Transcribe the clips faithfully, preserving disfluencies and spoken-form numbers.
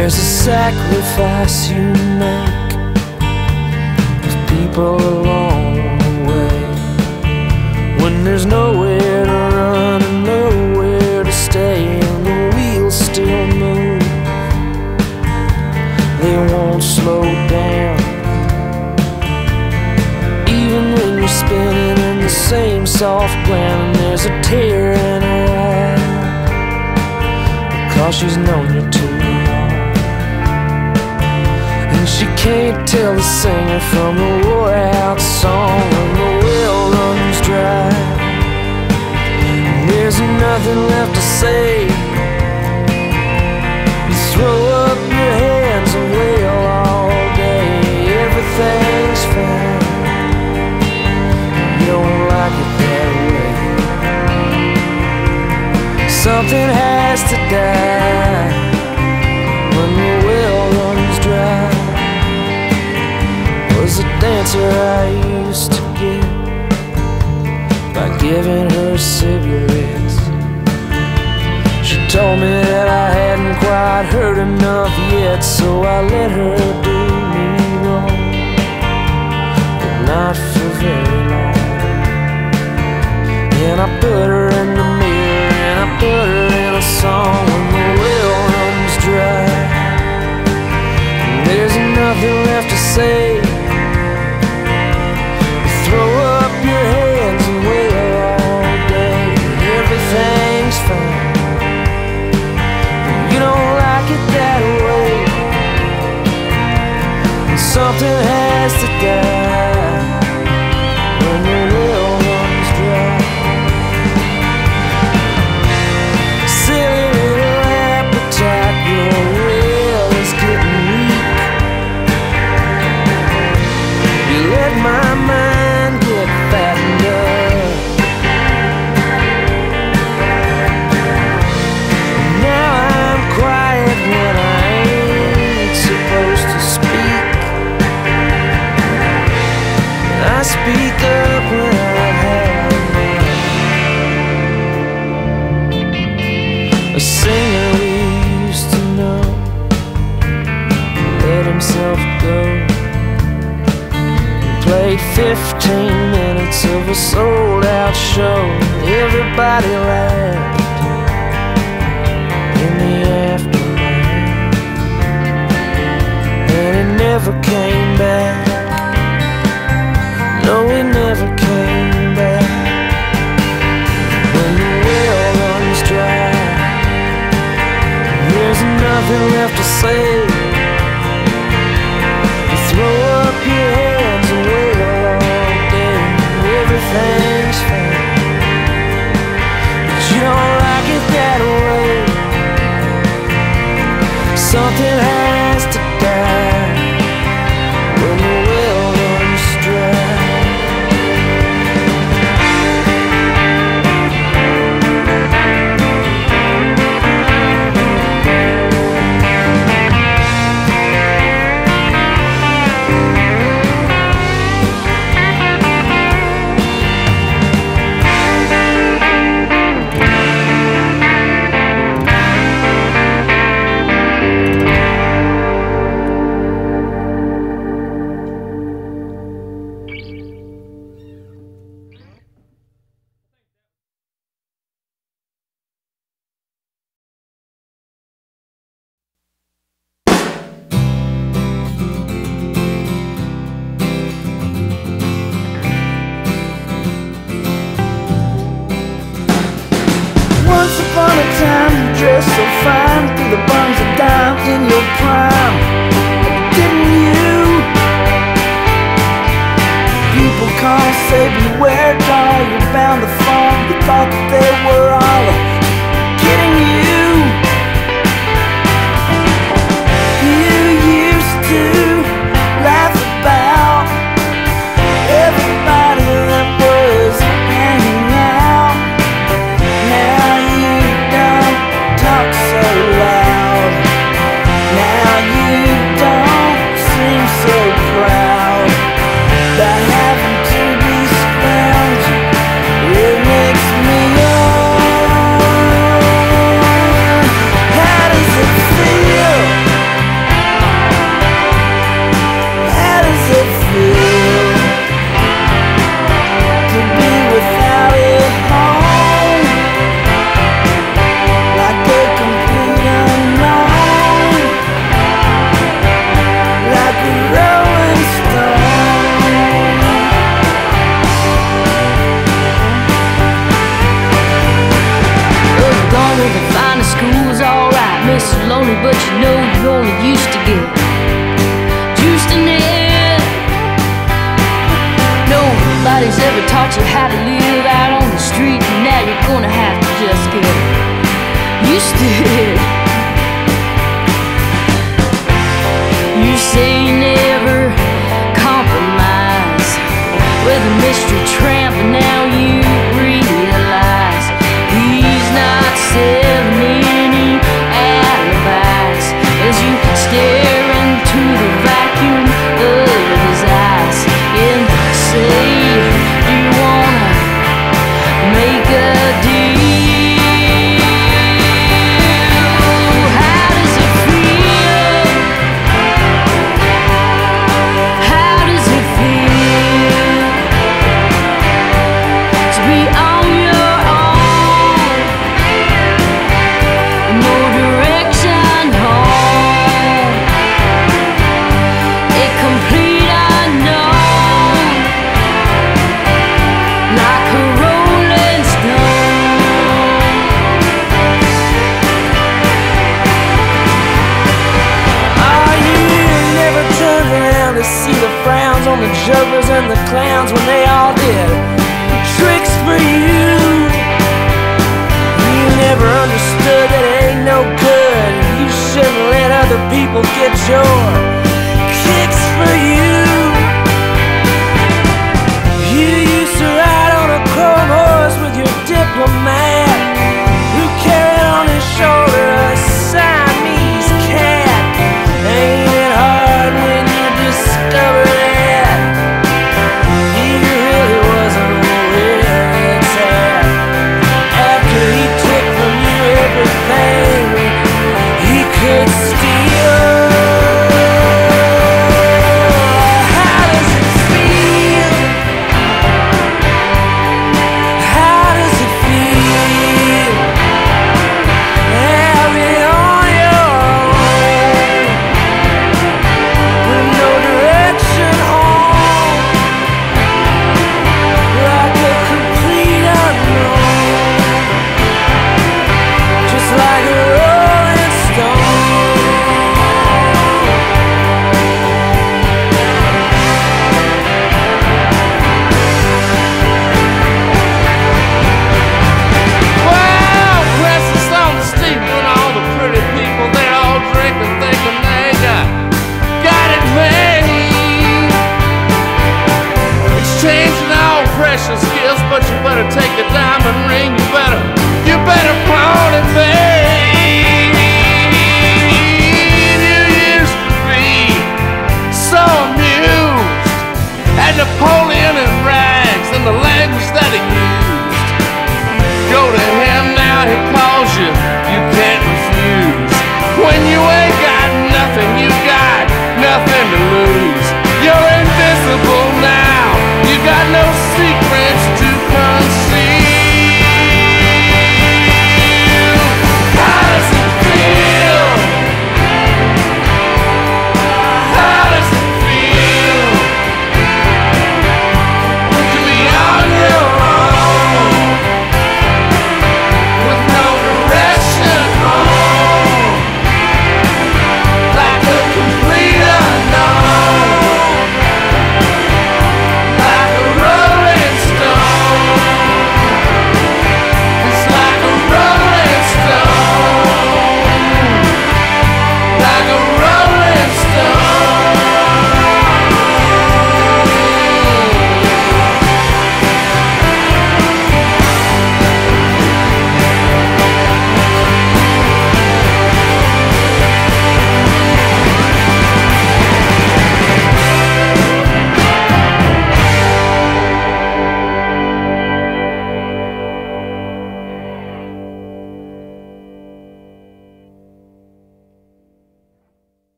There's a sacrifice you make with people along the way, when there's nowhere to run and nowhere to stay, and the wheels still move. They won't slow down, even when you're spinning in the same soft ground. And there's a tear in her eye, because she's known you too long. And she can't tell the singer from the wore-out song when the well runs dry. And there's nothing left to say. You throw up your hands and wail all day. Everything's fine, you don't like it that way. Something has to die when the well runs dry. Was a dancer I used to get by giving her cigarettes. She told me that I hadn't quite heard enough yet, so I let her do me wrong, but not for very long. And I put her in the mirror and I put her in a song when the well runs dry. And there's nothing left to say. Throw up your hands and wail all day. Everything's fine, you don't like it that way. And something has to die when the well runs dry. Silly little appetite, your will is getting weak. You let my mind get fattened up. Now I'm quiet when I ain't supposed to speak. I speak up when I've had enough. A singer we used to know let himself go, played fifteen minutes of a sold-out show. Everybody laughed in the aftermath, and he never came back. No, he never came back. When the well runs dry, there's nothing left to say. You throw up your hands and wail all day. Everything's fine, but you don't like it that way. Something has to die when the well runs dry. Once upon a time you dressed so fine, through the bums of dime in your prime. Didn't you? People call, say beware, doll, you're bound to fall. You thought that they were all kidding you. You used to laugh about everybody that was hanging out. Now you don't talk so loud. Now you don't seem so proud by having to be scrounging. It makes me lonely, but you know you only used to get juiced in it. Nobody's ever taught you how to live out on the street, and now you're gonna have to just get used to it. You say you never compromise with a mystery tramp, and now you realize he's not selling any alibis as you stare into the vacuum of his eyes and say, do you wanna make a deal?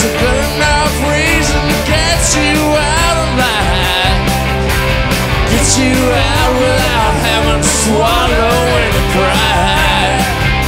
a good enough reason to get you out of line. Get you out without having to swallow any pride.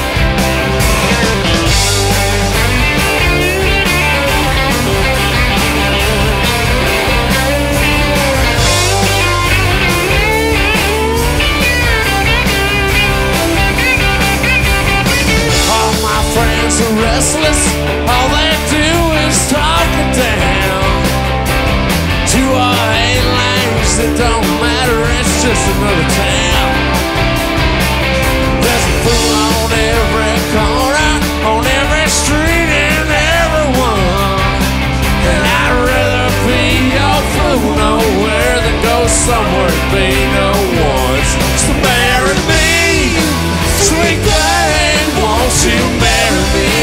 All my friends are restless, all they do is talk it down. To our hate language that don't matter, it's just another town. There's a fool on every corner, on every street and everyone. And I'd rather be your fool nowhere than go somewhere to be no one's. So marry me, sweet thing, won't you marry me?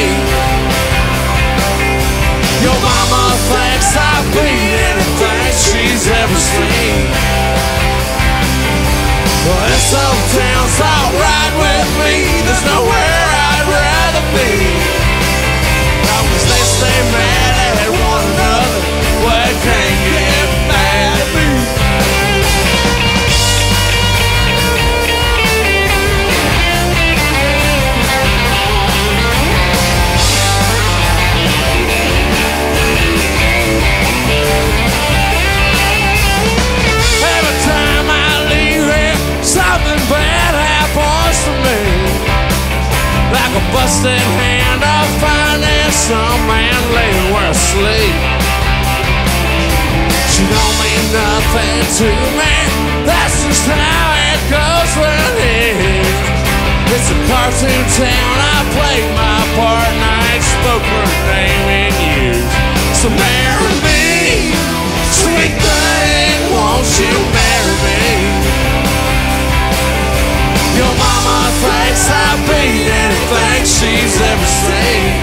Your mama thinks I beat anything she's ever seen. Well, this old town's alright with me. There's nowhere I'd rather be. Long as they stay mad at one another, well, they can't get mad at me. Every time I leave here, something bad happens to me. Like a busted hand, I'll find that some man laying where I sleep. She don't mean nothing to me, that's just how it goes with it. It's a cartoon town, I played my part and I ain't spoke her name in years. So marry me, sweet thing, won't you marry me? Your mama thinks I beat anything she's ever seen.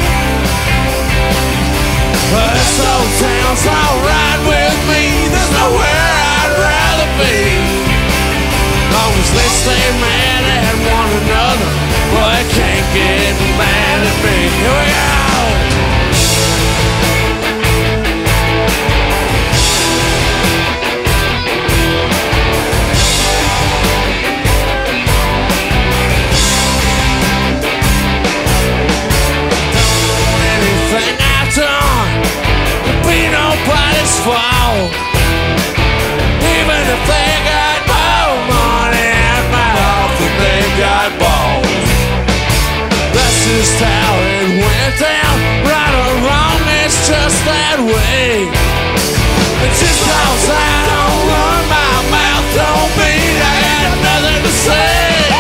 But this old town's alright with me. There's nowhere I'd rather be. Long as they stay mad at one another, boy, they can't get mad at me. Here we go. Anything I've done would be nobody's fault. Even if they got more money and mouth than they got balls. That's just how it went down. Right or wrong, it's just that way. It's just cause I don't run my mouth don't mean I got nothing to say.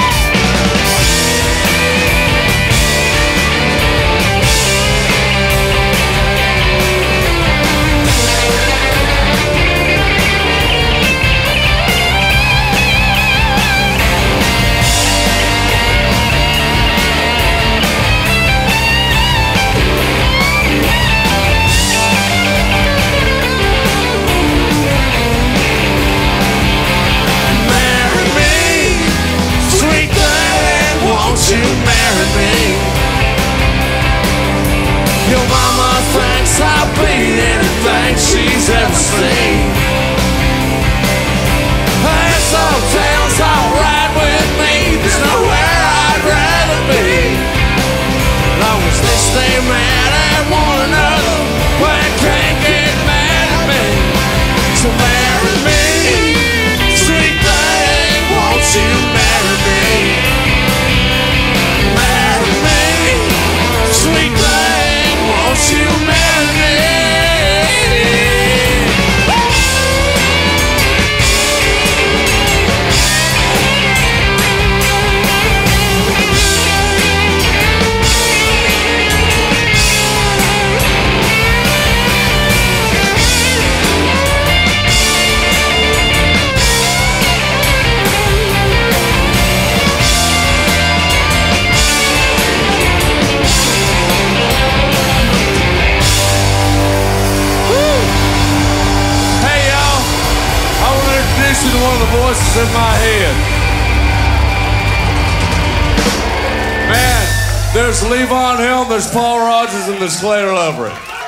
You marry me. Your mama thinks I'll beat anything she's ever seen. This old town's alright with me. There's nowhere I'd rather be. Long as they stay mad at one another, well, they can't get mad at me. So marry me, sweet thing, won't you marry me? Sweet thing, won't you marry To one of the voices in my head. Man, there's Levon Helm, there's Paul Rogers, and there's Claire Lovery.